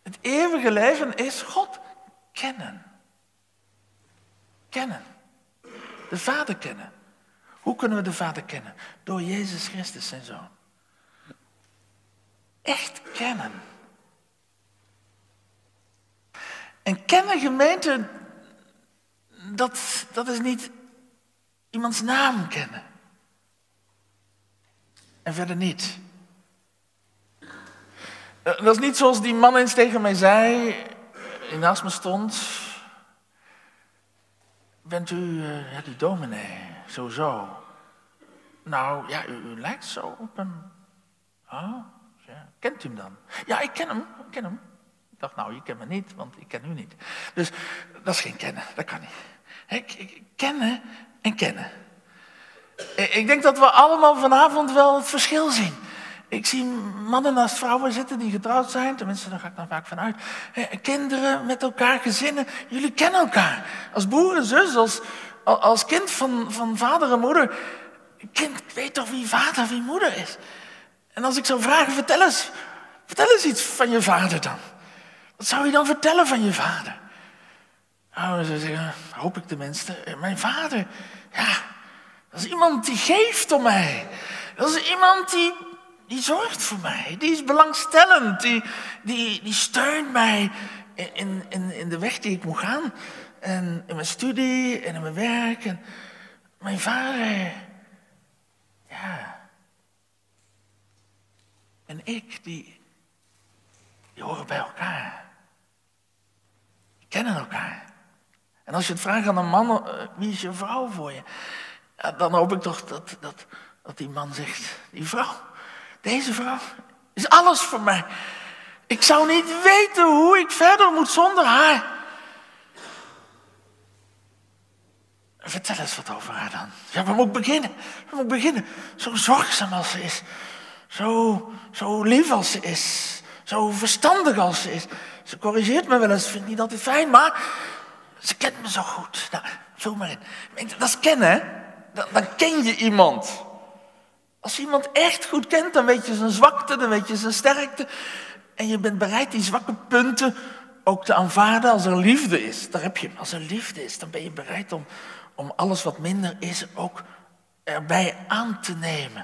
Het eeuwige leven is God kennen. Kennen. De Vader kennen. Hoe kunnen we de Vader kennen? Door Jezus Christus, zijn Zoon. Echt kennen. En kennen, gemeente, dat is niet iemands naam kennen. En verder niet. Dat is niet zoals die man eens tegen mij zei, die naast me stond. Bent u die dominee, zo? Nou, ja, u lijkt zo op hem. Oh, ja. Kent u hem dan? Ja, ik ken hem. Ik dacht, nou, je kent me niet, want ik ken u niet. Dus dat is geen kennen, dat kan niet. Kennen en kennen. Ik denk dat we allemaal vanavond wel het verschil zien. Ik zie mannen naast vrouwen zitten die getrouwd zijn. Tenminste, daar ga ik dan vaak vanuit. Kinderen met elkaar, gezinnen. Jullie kennen elkaar. Als broer en zus, als kind van vader en moeder. Kind weet toch wie vader, wie moeder is. En als ik zou vragen, vertel eens iets van je vader dan. Wat zou je dan vertellen van je vader? Nou, dan zou ik zeggen, hoop ik tenminste. Mijn vader, ja, dat is iemand die geeft om mij. Dat is iemand die zorgt voor mij. Die is belangstellend. Die steunt mij in de weg die ik moet gaan. En in mijn studie en in mijn werk. En mijn vader, ja. En ik, die horen bij elkaar. Die kennen elkaar. En als je het vraagt aan een man, wie is je vrouw voor je? Ja, dan hoop ik toch dat die man zegt, deze vrouw is alles voor mij. Ik zou niet weten hoe ik verder moet zonder haar. Vertel eens wat over haar dan. Ja, waar moet ik beginnen? Zo zorgzaam als ze is. Zo lief als ze is. Zo verstandig als ze is. Ze corrigeert me wel eens, vind ik niet altijd fijn, maar ze kent me zo goed. Nou, vul maar in. Dat is kennen, hè? Dan ken je iemand. Als je iemand echt goed kent, dan weet je zijn zwakte, dan weet je zijn sterkte. En je bent bereid die zwakke punten ook te aanvaarden als er liefde is. Daar heb je hem. Als er liefde is, dan ben je bereid om alles wat minder is ook erbij aan te nemen.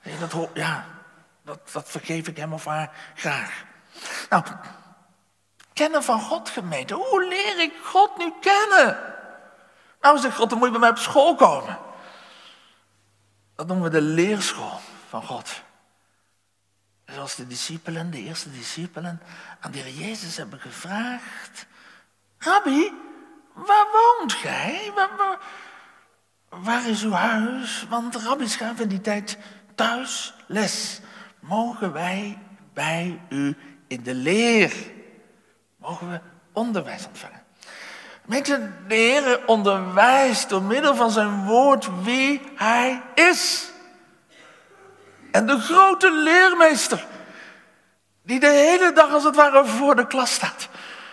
Dat vergeef ik hem of haar graag. Nou, kennen van God, gemeente. Hoe leer ik God nu kennen? Nou, zegt God, dan moet je bij mij op school komen. Dat noemen we de leerschool van God. Zoals de eerste discipelen, aan de Heer Jezus hebben gevraagd. Rabbi, waar woont gij? Waar is uw huis? Want de rabbis gaven in die tijd thuis les. Mogen wij bij u in de leer? Mogen we onderwijs ontvangen? Mensen, de Heer onderwijst door middel van zijn woord wie hij is. En de grote leermeester, die de hele dag als het ware voor de klas staat,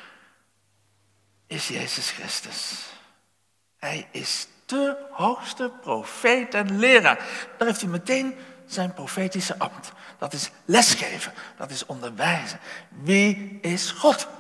is Jezus Christus. Hij is de hoogste profeet en leraar. Daar heeft hij meteen zijn profetische ambt. Dat is lesgeven, dat is onderwijzen. Wie is God?